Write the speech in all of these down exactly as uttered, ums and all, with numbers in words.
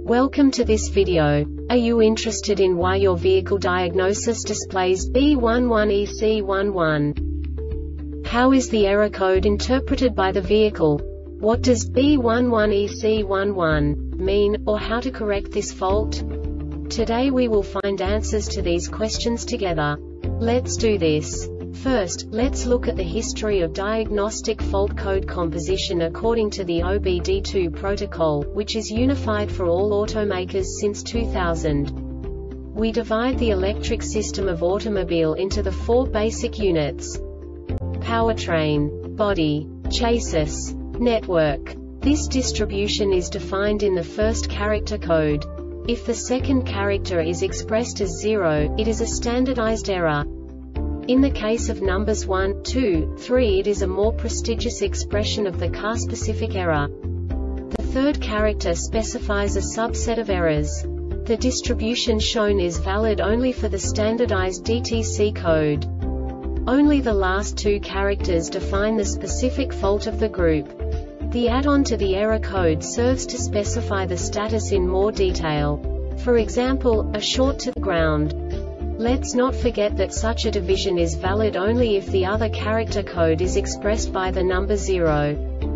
Welcome to this video. Are you interested in why your vehicle diagnosis displays B one one E C one one? How is the error code interpreted by the vehicle? What does B one one E C one one mean, or how to correct this fault? Today we will find answers to these questions together. Let's do this. First, let's look at the history of diagnostic fault code composition according to the O B D two protocol, which is unified for all automakers since two thousand. We divide the electric system of automobile into the four basic units: powertrain, body, chassis, network. This distribution is defined in the first character code. If the second character is expressed as zero, it is a standardized error. In the case of numbers one, two, three, it is a more prestigious expression of the car-specific error. The third character specifies a subset of errors. The distribution shown is valid only for the standardized D T C code. Only the last two characters define the specific fault of the group. The add-on to the error code serves to specify the status in more detail. For example, a short to the ground. Let's not forget that such a division is valid only if the other character code is expressed by the number zero.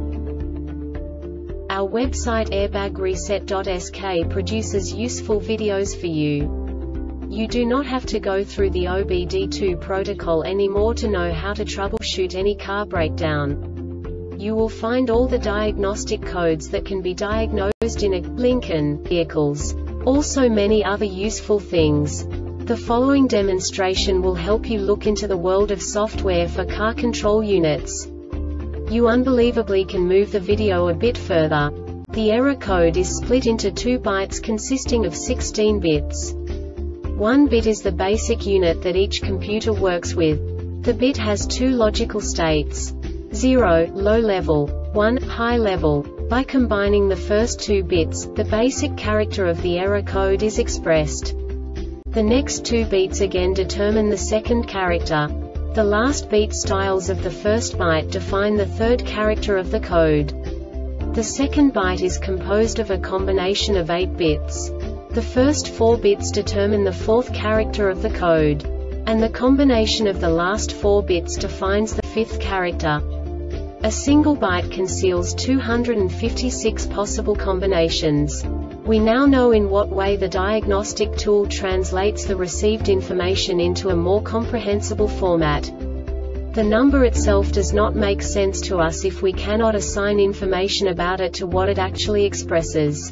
Our website airbag reset dot S K produces useful videos for you. You do not have to go through the O B D two protocol anymore to know how to troubleshoot any car breakdown. You will find all the diagnostic codes that can be diagnosed in a Lincoln vehicles. Also many other useful things. The following demonstration will help you look into the world of software for car control units. You unbelievably can move the video a bit further. The error code is split into two bytes consisting of sixteen bits. One bit is the basic unit that each computer works with. The bit has two logical states: zero, low level, one, high level. By combining the first two bits, the basic character of the error code is expressed. The next two beats again determine the second character. The last beat styles of the first byte define the third character of the code. The second byte is composed of a combination of eight bits. The first four bits determine the fourth character of the code. And the combination of the last four bits defines the fifth character. A single byte conceals two hundred fifty-six possible combinations. We now know in what way the diagnostic tool translates the received information into a more comprehensible format. The number itself does not make sense to us if we cannot assign information about it to what it actually expresses.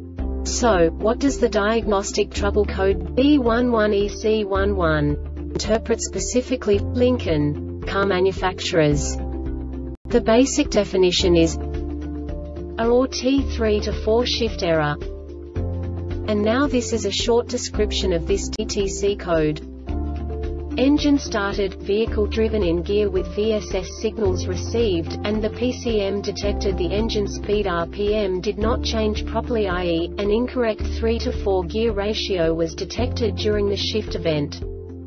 So, what does the diagnostic trouble code B one one E C one one interpret specifically for Lincoln car manufacturers? The basic definition is A or T three to four shift error. And now this is a short description of this D T C code. Engine started, vehicle driven in gear with V S S signals received, and the P C M detected the engine speed R P M did not change properly, that is, an incorrect three to four gear ratio was detected during the shift event.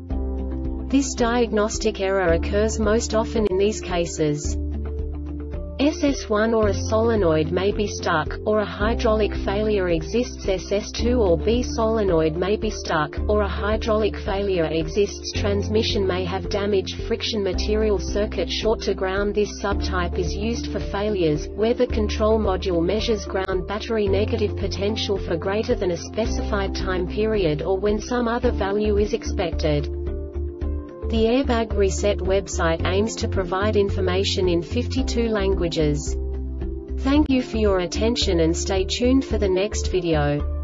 This diagnostic error occurs most often in these cases. S S one or a solenoid may be stuck, or a hydraulic failure exists. S S two or B solenoid may be stuck, or a hydraulic failure exists. Transmission may have damaged friction material. Circuit short to ground. This subtype is used for failures where the control module measures ground battery negative potential for greater than a specified time period, or when some other value is expected. The Airbag Reset website aims to provide information in fifty-two languages. Thank you for your attention and stay tuned for the next video.